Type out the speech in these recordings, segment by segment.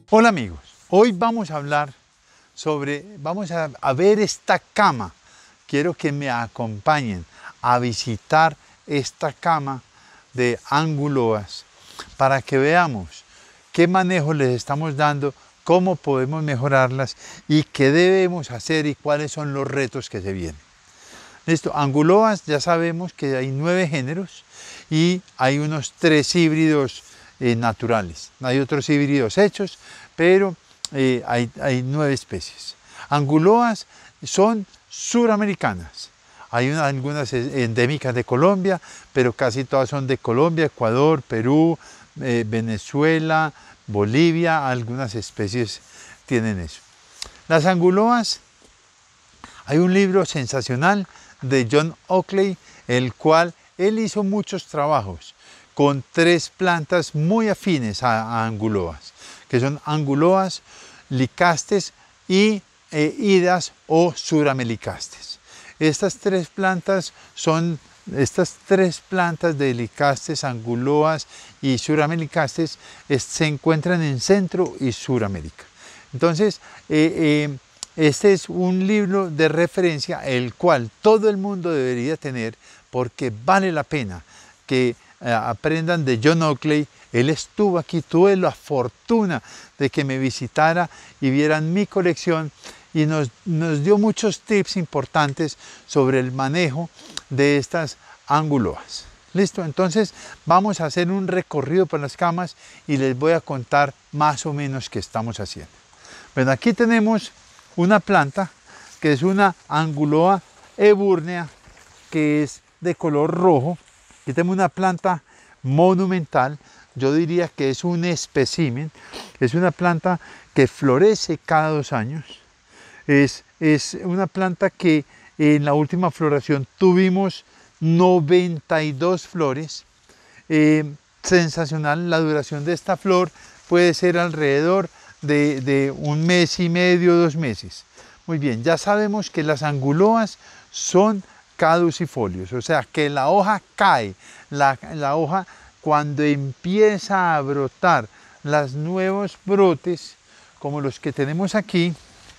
Hola amigos, hoy vamos a hablar vamos a ver esta cama. Quiero que me acompañen a visitar esta cama de Anguloas para que veamos qué manejo les estamos dando, cómo podemos mejorarlas y qué debemos hacer y cuáles son los retos que se vienen. Listo, Anguloas ya sabemos que hay 9 géneros y hay unos 3 híbridos naturales. Hay otros híbridos hechos, pero hay 9 especies. Anguloas son suramericanas. Hay algunas endémicas de Colombia, pero casi todas son de Colombia, Ecuador, Perú, Venezuela, Bolivia. Algunas especies tienen eso. Las anguloas, hay un libro sensacional de John Oakley, el cual él hizo muchos trabajos con 3 plantas muy afines a anguloas, que son anguloas, licastes y idas o suramelicastes. Estas 3 plantas de licastes, anguloas y suramelicastes se encuentran en Centro y Suramérica. Entonces, este es un libro de referencia el cual todo el mundo debería tener porque vale la pena que aprendan de John Oakley. Él estuvo aquí, tuve la fortuna de que me visitara y vieran mi colección y nos dio muchos tips importantes sobre el manejo de estas anguloas. ¿Listo? Entonces vamos a hacer un recorrido por las camas y les voy a contar más o menos qué estamos haciendo. Bueno, aquí tenemos una planta que es una anguloa eburnea que es de color rojo. Aquí tenemos una planta monumental, yo diría que es un espécimen, es una planta que florece cada 2 años. Es una planta que en la última floración tuvimos 92 flores. Sensacional, la duración de esta flor puede ser alrededor de 1 mes y medio, 2 meses. Muy bien, ya sabemos que las anguloas son caducifolios, o sea que la hoja cae, la hoja cuando empieza a brotar los nuevos brotes, como los que tenemos aquí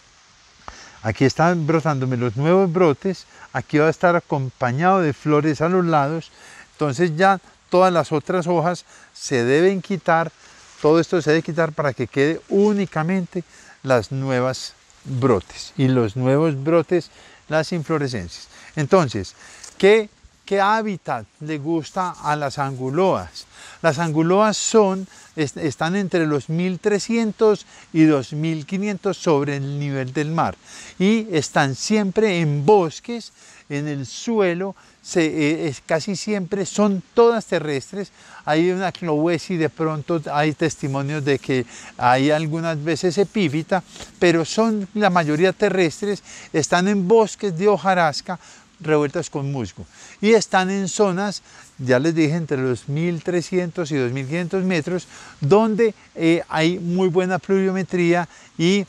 están brotándome los nuevos brotes, aquí va a estar acompañado de flores a los lados, entonces ya todas las otras hojas se deben quitar, todo esto se debe quitar para que quede únicamente las nuevas brotes y los nuevos brotes, las inflorescencias. Entonces, ¿qué hábitat le gusta a las anguloas? Las anguloas están entre los 1300 y 2500 sobre el nivel del mar y están siempre en bosques, en el suelo, casi siempre son todas terrestres. Hay una clohuesi, de pronto hay testimonios de que hay algunas veces epífita, pero son la mayoría terrestres, están en bosques de hojarasca revueltas con musgo y están en zonas, ya les dije, entre los 1300 y 2500 metros, donde hay muy buena pluviometría y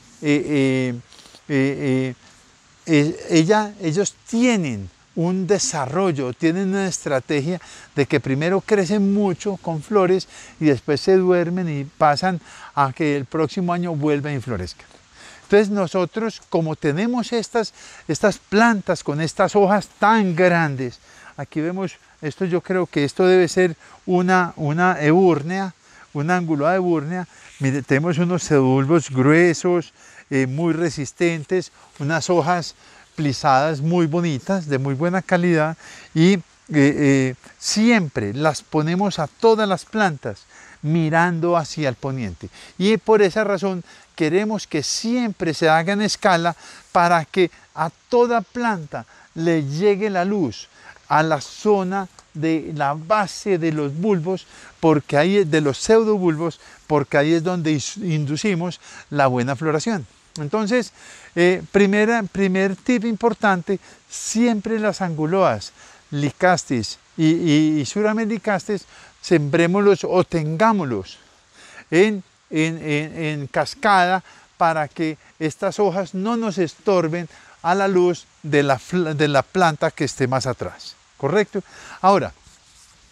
ellos tienen un desarrollo, tienen una estrategia de que primero crecen mucho con flores y después se duermen y pasan a que el próximo año vuelvan y florezcan. Entonces nosotros, como tenemos estas plantas con estas hojas tan grandes, aquí vemos esto, yo creo que esto debe ser una eburnea, una anguloa eburnea. Mire, tenemos unos pseudobulbos gruesos, muy resistentes, unas hojas plisadas muy bonitas, de muy buena calidad y siempre las ponemos a todas las plantas mirando hacia el poniente y por esa razón queremos que siempre se haga en escala para que a toda planta le llegue la luz a la zona de la base de los bulbos, porque ahí de los pseudobulbos, porque ahí es donde inducimos la buena floración. Entonces, primer tip importante, siempre las anguloas, licastes y suramelicastes, sembrémoslos o tengámoslos en cascada para que estas hojas no nos estorben a la luz de la planta que esté más atrás, ¿correcto? Ahora,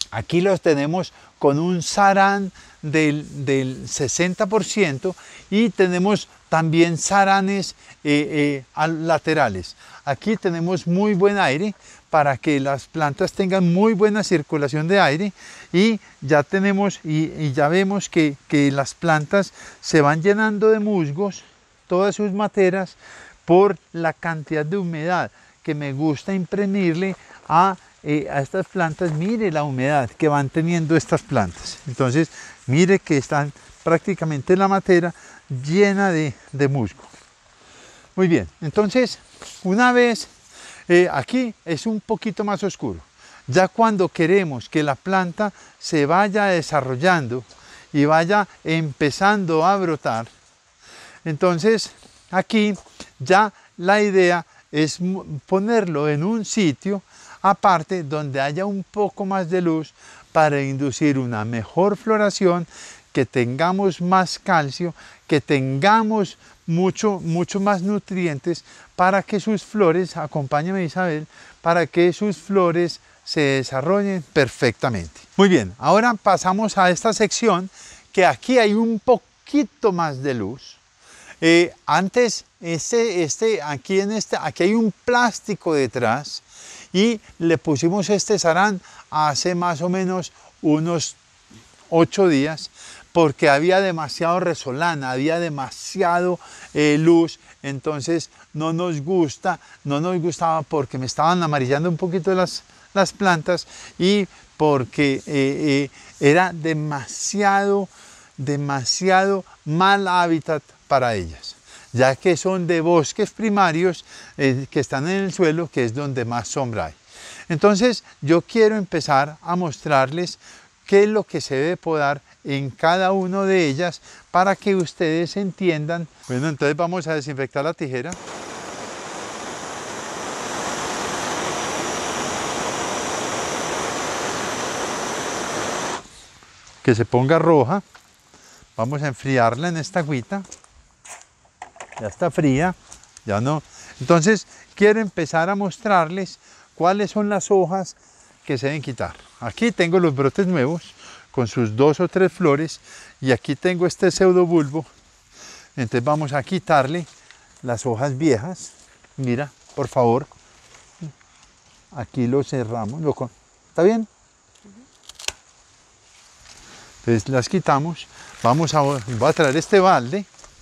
Aquí los tenemos con un sarán del 60% y tenemos también saranes laterales. Aquí tenemos muy buen aire para que las plantas tengan muy buena circulación de aire y ya tenemos y ya vemos que las plantas se van llenando de musgos, todas sus materas, por la cantidad de humedad que me gusta imprimirle a estas plantas. Mire la humedad que van teniendo estas plantas. Entonces, mire que están prácticamente la materia llena de musgo. Muy bien, entonces, una vez aquí es un poquito más oscuro. Ya cuando queremos que la planta se vaya desarrollando y vaya empezando a brotar, entonces aquí ya la idea es ponerlo en un sitio aparte donde haya un poco más de luz para inducir una mejor floración, que tengamos más calcio, que tengamos mucho más nutrientes para que sus flores, acompáñame Isabel, para que sus flores se desarrollen perfectamente. Muy bien, ahora pasamos a esta sección que aquí hay un poquito más de luz. Antes, aquí hay un plástico detrás y le pusimos este sarán hace más o menos unos 8 días porque había demasiado resolana, había demasiado luz, entonces no nos gustaba porque me estaban amarillando un poquito las plantas y porque era demasiado mal hábitat para ellas, ya que son de bosques primarios que están en el suelo, que es donde más sombra hay. Entonces yo quiero empezar a mostrarles qué es lo que se debe podar en cada una de ellas para que ustedes entiendan. Bueno, entonces vamos a desinfectar la tijera. Que se ponga roja. Vamos a enfriarla en esta agüita. Ya está fría, ya no. Entonces quiero empezar a mostrarles cuáles son las hojas que se deben quitar. Aquí tengo los brotes nuevos con sus 2 o 3 flores y aquí tengo este pseudobulbo. Entonces vamos a quitarle las hojas viejas. Mira, por favor, aquí lo cerramos. ¿Está bien? Entonces las quitamos. Voy a traer este balde.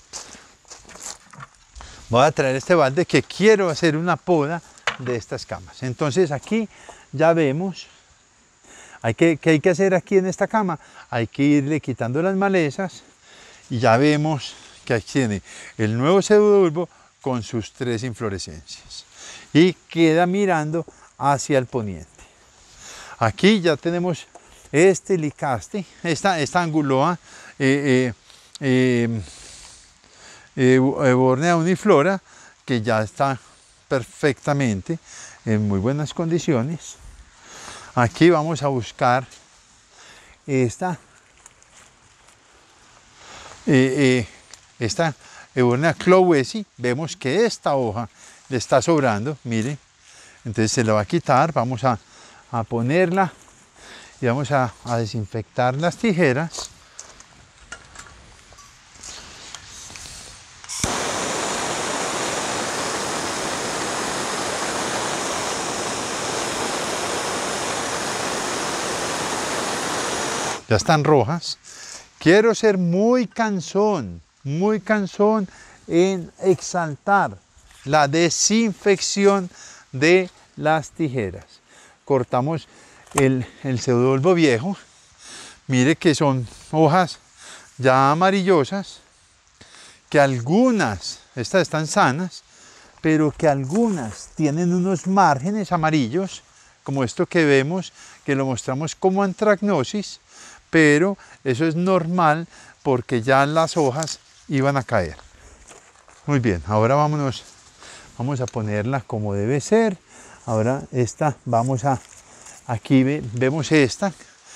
Que quiero hacer una poda de estas camas. Entonces aquí ya vemos, ¿qué hay que hacer aquí en esta cama? Hay que irle quitando las malezas y ya vemos que aquí tiene el nuevo pseudobulbo con sus 3 inflorescencias y queda mirando hacia el poniente. Aquí ya tenemos este licaste, esta anguloa Ebornea uniflora, que ya está perfectamente en muy buenas condiciones. Aquí vamos a buscar esta Ebornea clowesi. Vemos que esta hoja le está sobrando, mire. Entonces se la va a quitar, vamos a ponerla y vamos a desinfectar las tijeras. Ya están rojas. Quiero ser muy cansón en exaltar la desinfección de las tijeras. Cortamos el pseudobulbo viejo. Mire que son hojas ya amarillosas, que algunas, estas están sanas, pero que algunas tienen unos márgenes amarillos, como esto que vemos, que lo mostramos como antracnosis, pero eso es normal porque ya las hojas iban a caer. Muy bien, ahora vamos a ponerla como debe ser. Ahora esta, aquí vemos esta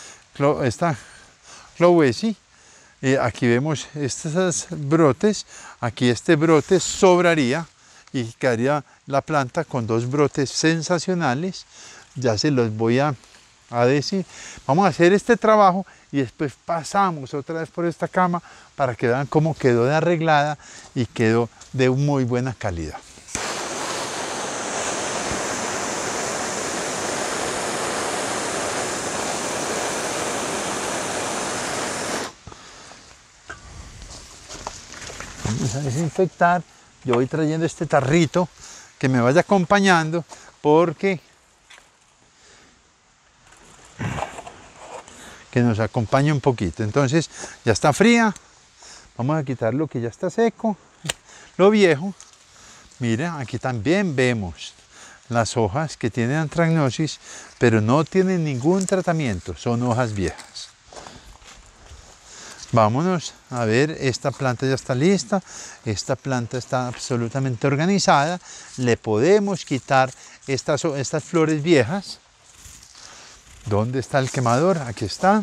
clowesi, aquí vemos estos brotes, aquí este brote sobraría y quedaría la planta con 2 brotes sensacionales. Ya se los voy a Vamos a hacer este trabajo y después pasamos otra vez por esta cama para que vean cómo quedó de arreglada y quedó de muy buena calidad. Vamos a desinfectar. Yo voy trayendo este tarrito que me vaya acompañando porque que nos acompañe un poquito. Entonces ya está fría, vamos a quitar lo que ya está seco, lo viejo. Mira, aquí también vemos las hojas que tienen antracnosis, pero no tienen ningún tratamiento, son hojas viejas. Vámonos a ver, esta planta ya está lista, esta planta está absolutamente organizada, le podemos quitar estas flores viejas. ¿Dónde está el quemador? Aquí está.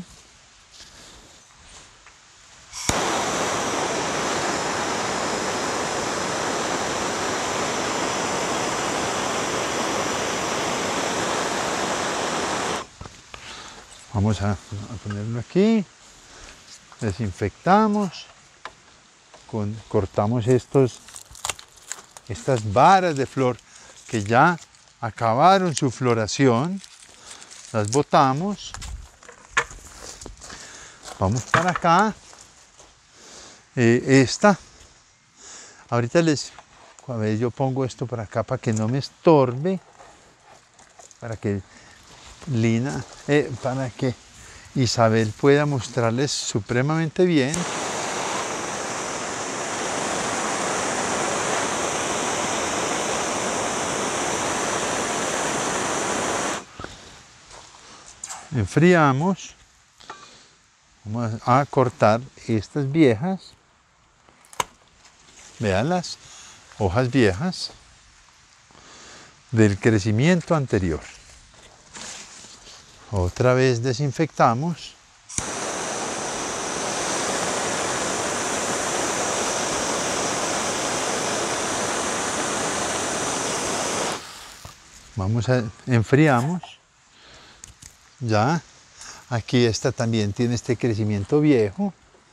Vamos a ponerlo aquí. Desinfectamos. Cortamos estas varas de flor que ya acabaron su floración. Las botamos. Vamos para acá. Ahorita a ver, yo pongo esto para acá para que no me estorbe. Para que para que Isabel pueda mostrarles supremamente bien. Enfriamos. Vamos a cortar estas viejas. Vean las hojas viejas del crecimiento anterior. Otra vez desinfectamos. Enfriamos. Ya, aquí esta también tiene este crecimiento viejo.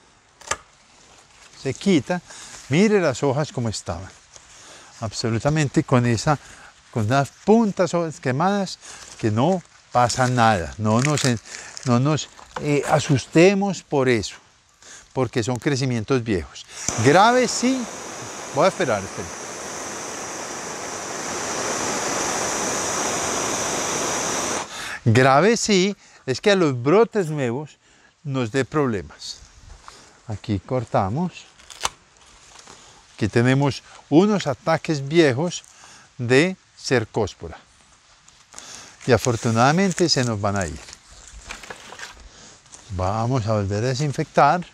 Se quita. Mire las hojas como estaban. Absolutamente con las puntas quemadas que no pasa nada. No nos asustemos por eso, porque son crecimientos viejos. Graves sí. Voy a esperar. Grave sí es que a los brotes nuevos nos dé problemas. Aquí cortamos. Aquí tenemos unos ataques viejos de cercóspora. Y afortunadamente se nos van a ir. Vamos a volver a desinfectar.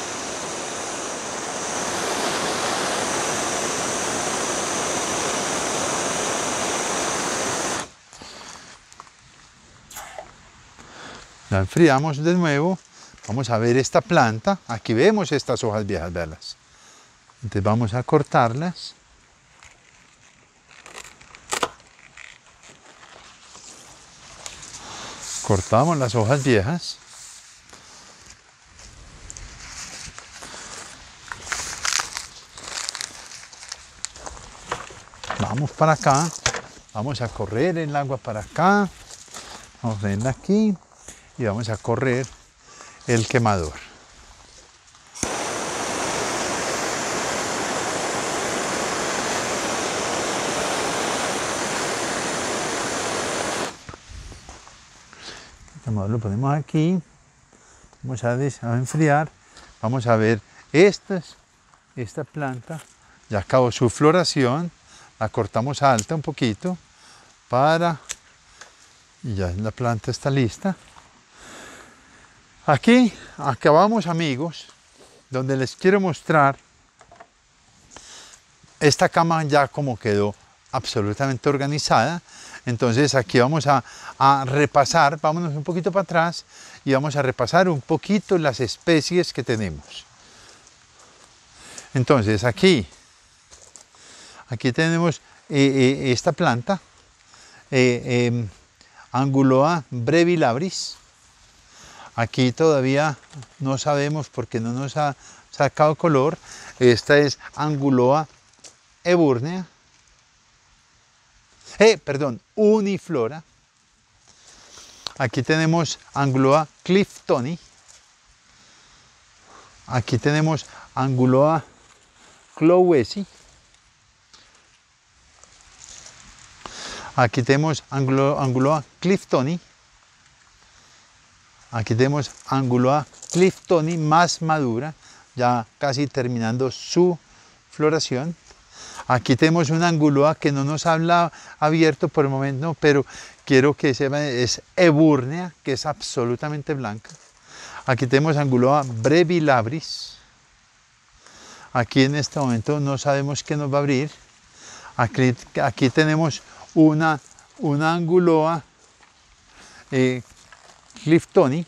La enfriamos de nuevo. Vamos a ver esta planta. Aquí vemos estas hojas viejas, veanlas. Entonces vamos a cortarlas. Cortamos las hojas viejas. Vamos para acá. Vamos a correr el agua para acá. Vamos a ponerla aquí. Y vamos a correr el quemador. El quemador lo ponemos aquí. Vamos a enfriar. Vamos a ver esta planta. Ya acabó su floración. La cortamos alta un poquito y ya la planta está lista. Aquí acabamos, amigos, donde les quiero mostrar esta cama ya como quedó absolutamente organizada. Entonces aquí vamos a repasar, vámonos un poquito para atrás y vamos a repasar un poquito las especies que tenemos. Entonces aquí tenemos esta planta. Anguloa brevilabris. Aquí todavía no sabemos porque no nos ha sacado color. Esta es Anguloa eburnea. Uniflora. Aquí tenemos Anguloa cliftoni. Aquí tenemos Anguloa clowesi. Aquí tenemos Anguloa cliftoni. Aquí tenemos Anguloa cliftoni más madura, ya casi terminando su floración. Aquí tenemos una Anguloa que no nos habla abierto por el momento, pero quiero que sepan, es eburnea, que es absolutamente blanca. Aquí tenemos Anguloa brevilabris. Aquí en este momento no sabemos qué nos va a abrir. Aquí tenemos una Anguloa cliftoni,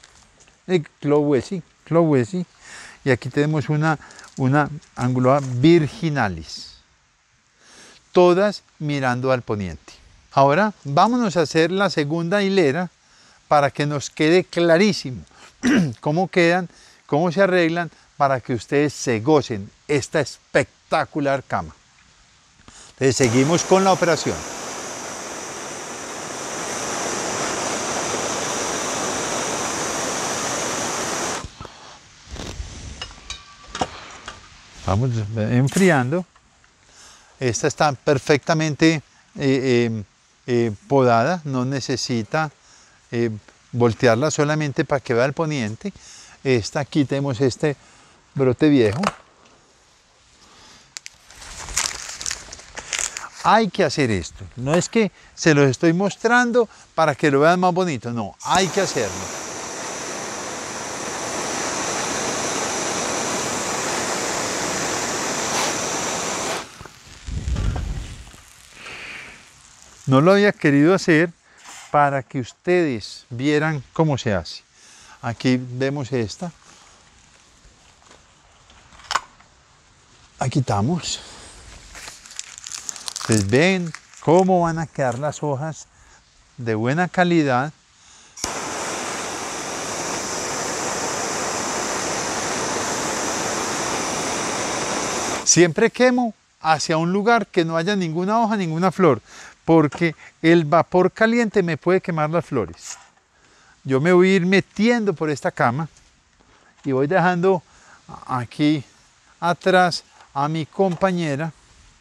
clowesi, y aquí tenemos una Anguloa virginalis. Todas mirando al poniente. Ahora vámonos a hacer la segunda hilera para que nos quede clarísimo cómo quedan, cómo se arreglan, para que ustedes se gocen esta espectacular cama. Entonces seguimos con la operación. Vamos enfriando. Esta está perfectamente podada, no necesita voltearla solamente para que vea el poniente. Aquí tenemos este brote viejo. Hay que hacer esto, no es que se los estoy mostrando para que lo vean más bonito, no, hay que hacerlo. No lo había querido hacer para que ustedes vieran cómo se hace. Aquí vemos esta. La quitamos. Ustedes ven cómo van a quedar las hojas de buena calidad. Siempre quemo hacia un lugar que no haya ninguna hoja, ninguna flor, porque el vapor caliente me puede quemar las flores. Yo me voy a ir metiendo por esta cama y voy dejando aquí atrás a mi compañera.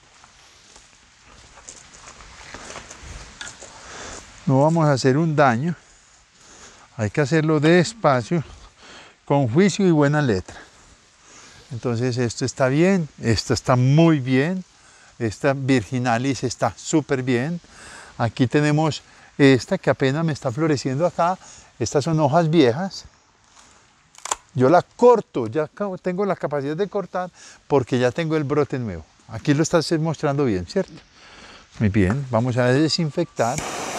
No vamos a hacer un daño, hay que hacerlo despacio, con juicio y buena letra. Entonces esto está bien, esto está muy bien. Esta virginalis está súper bien. Aquí tenemos esta que apenas me está floreciendo acá. Estas son hojas viejas. Yo la corto, ya tengo la capacidad de cortar porque ya tengo el brote nuevo. Aquí lo estás mostrando bien, ¿cierto? Muy bien, vamos a desinfectar.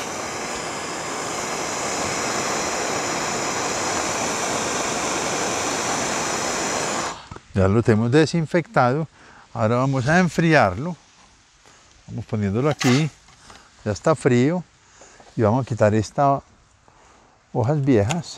Ya lo tenemos desinfectado. Ahora vamos a enfriarlo. Vamos poniéndolo aquí, ya está frío, y vamos a quitar estas hojas viejas.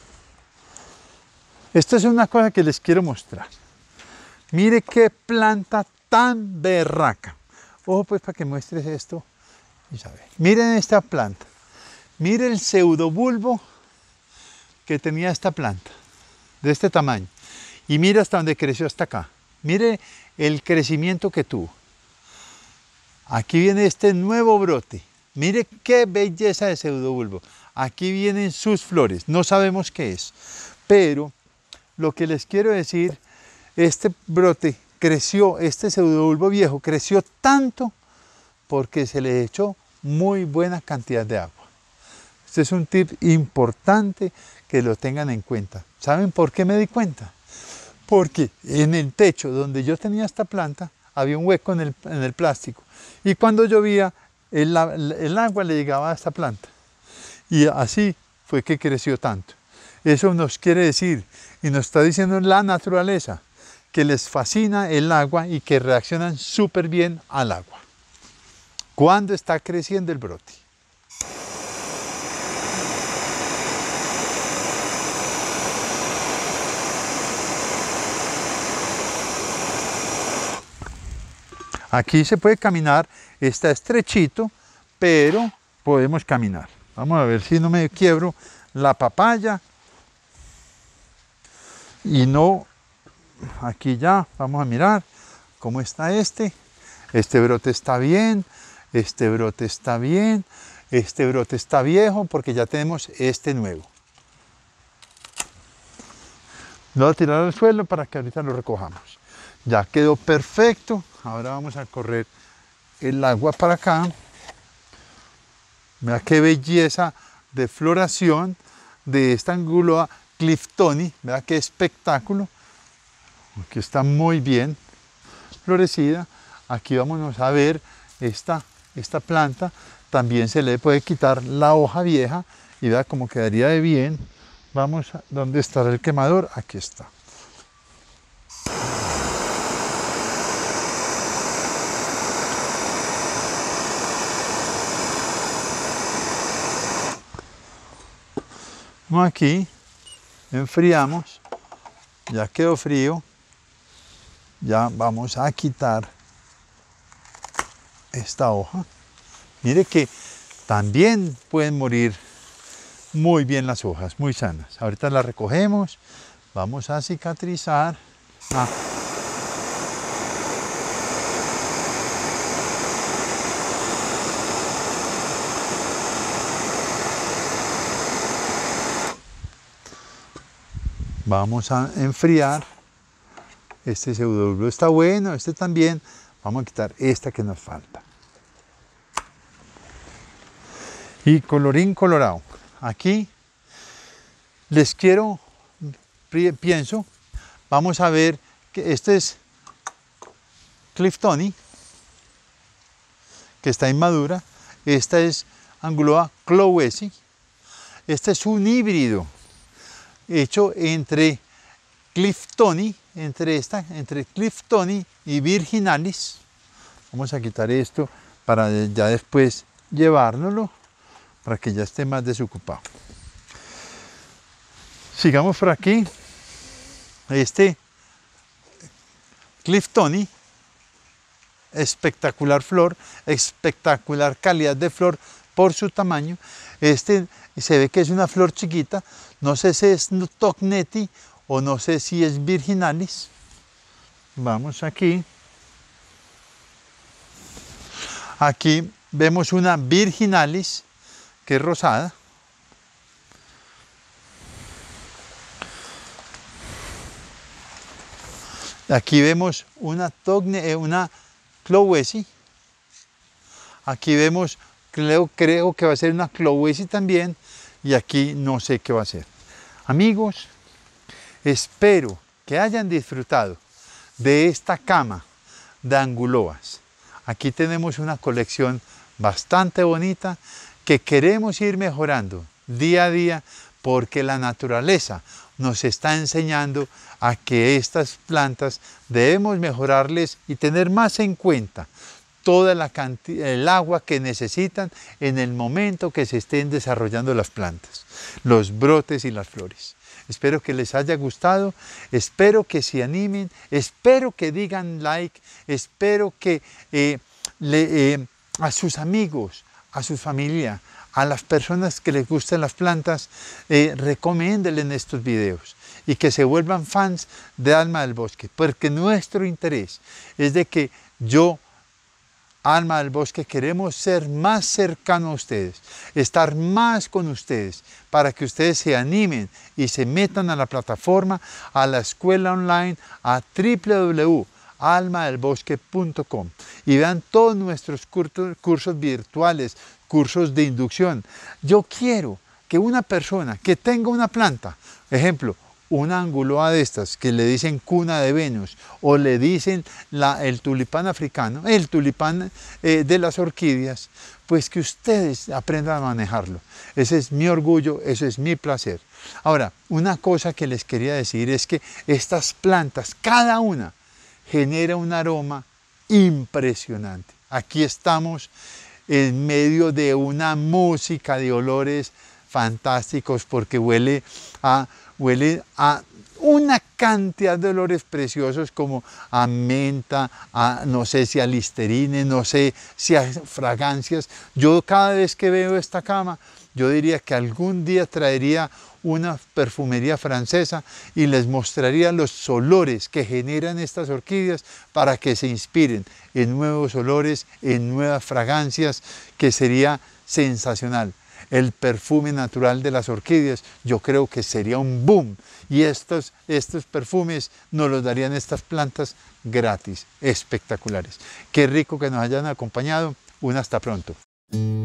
Esta es una cosa que les quiero mostrar. Mire qué planta tan berraca. Ojo pues para que muestres esto, Isabel. Miren esta planta. Mire el pseudobulbo que tenía esta planta, de este tamaño. Y mire hasta donde creció hasta acá. Mire el crecimiento que tuvo. Aquí viene este nuevo brote. Mire qué belleza de pseudobulbo. Aquí vienen sus flores. No sabemos qué es. Pero lo que les quiero decir, este brote creció, este pseudobulbo viejo creció tanto porque se le echó muy buena cantidad de agua. Este es un tip importante que lo tengan en cuenta. ¿Saben por qué me di cuenta? Porque en el techo donde yo tenía esta planta había un hueco en el plástico. Y cuando llovía, el agua le llegaba a esta planta. Y así fue que creció tanto. Eso nos quiere decir, y nos está diciendo la naturaleza, que les fascina el agua y que reaccionan súper bien al agua. Cuando está creciendo el brote. Aquí se puede caminar, está estrechito, pero podemos caminar. Vamos a ver si no me quiebro la papaya. Y no, aquí ya, vamos a mirar cómo está este. Este brote está bien, este brote está bien, este brote está viejo porque ya tenemos este nuevo. Lo voy a tirar al suelo para que ahorita lo recojamos. Ya quedó perfecto. Ahora vamos a correr el agua para acá. Mira qué belleza de floración de esta Anguloa cliftoni. Mira qué espectáculo. Aquí está muy bien florecida. Aquí vamos a ver esta planta. También se le puede quitar la hoja vieja y vea cómo quedaría de bien. Vamos a, ¿dónde estará el quemador? Aquí está. Aquí enfriamos, ya quedó frío, ya vamos a quitar esta hoja. Mire que también pueden morir muy bien las hojas, muy sanas. Ahorita las recogemos, vamos a cicatrizar. Vamos a enfriar. Este pseudobulbo está bueno, este también. Vamos a quitar esta que nos falta. Y colorín colorado. Aquí les pienso, vamos a ver que este es cliftoni, que está inmadura. Esta es Anguloa clowesi. Este es un híbrido hecho entre cliftoni, entre cliftoni y virginalis. Vamos a quitar esto para ya después llevárnoslo, para que ya esté más desocupado. Sigamos por aquí. Este cliftoni, espectacular flor, espectacular calidad de flor por su tamaño. Este se ve que es una flor chiquita, no sé si es togneti o no sé si es virginalis. Vamos aquí. Aquí vemos una virginalis que es rosada. Aquí vemos una clowesi. Aquí vemos, creo que va a ser una clowesi también. Y aquí no sé qué va a ser. Amigos, espero que hayan disfrutado de esta cama de anguloas. Aquí tenemos una colección bastante bonita que queremos ir mejorando día a día porque la naturaleza nos está enseñando a que estas plantas debemos mejorarles y tener más en cuenta toda la cantidad, el agua que necesitan en el momento que se estén desarrollando las plantas, los brotes y las flores. Espero que les haya gustado, espero que se animen, espero que digan like, espero que a sus amigos, a su familia, a las personas que les gusten las plantas, recomiéndenles estos videos y que se vuelvan fans de Alma del Bosque, porque nuestro interés es de que Alma del Bosque, queremos ser más cercanos a ustedes, estar más con ustedes, para que ustedes se animen y se metan a la plataforma, a la escuela online, a www.almadelbosque.com y vean todos nuestros cursos virtuales, cursos de inducción. Yo quiero que una persona que tenga una planta, ejemplo, una anguloa de estas que le dicen cuna de Venus o le dicen el tulipán africano, el tulipán de las orquídeas, pues que ustedes aprendan a manejarlo. Ese es mi orgullo, ese es mi placer. Ahora, una cosa que les quería decir es que estas plantas, cada una, genera un aroma impresionante. Aquí estamos en medio de una música de olores fantásticos porque huele a una cantidad de olores preciosos como a menta, a no sé si a listerine, no sé si a fragancias. Yo cada vez que veo esta cama, yo diría que algún día traería una perfumería francesa y les mostraría los olores que generan estas orquídeas para que se inspiren en nuevos olores, en nuevas fragancias, que sería sensacional. El perfume natural de las orquídeas, yo creo que sería un boom, y estos perfumes nos los darían estas plantas gratis, espectaculares. Qué rico que nos hayan acompañado. Hasta pronto.